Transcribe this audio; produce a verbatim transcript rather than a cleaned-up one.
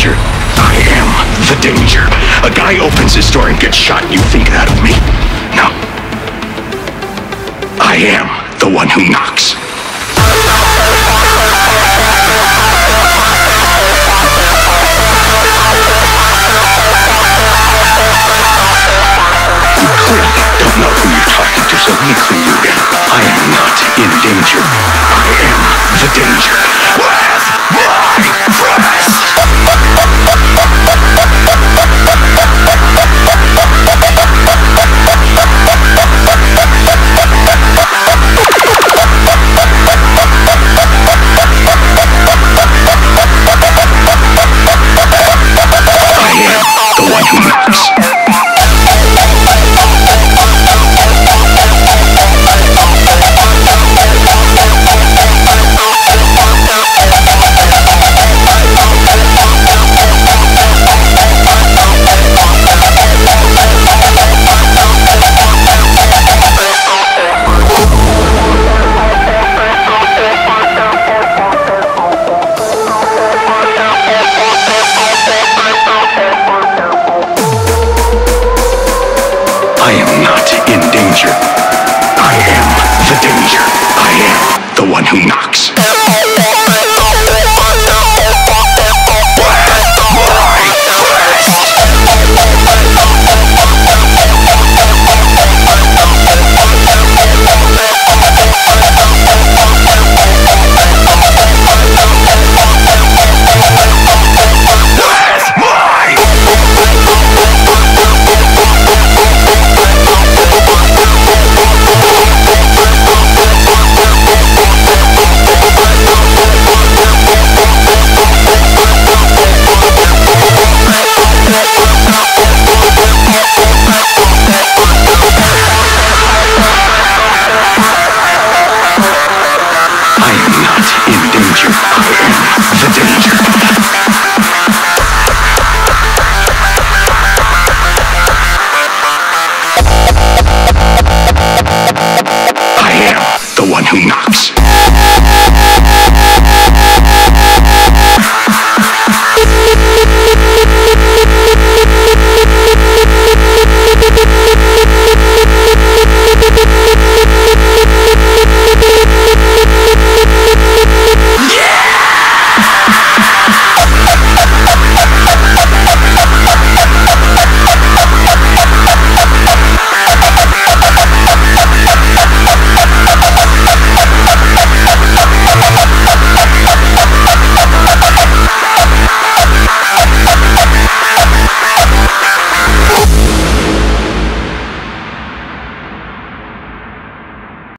danger. I am the danger. A guy opens his door and gets shot and you think that of me? No. I am the one who knocks. You clearly don't know who you're talking to, so let me clue you in. I am not in danger. I am the danger. With my promise! I am not in danger. I am the danger. I am the one who knocks.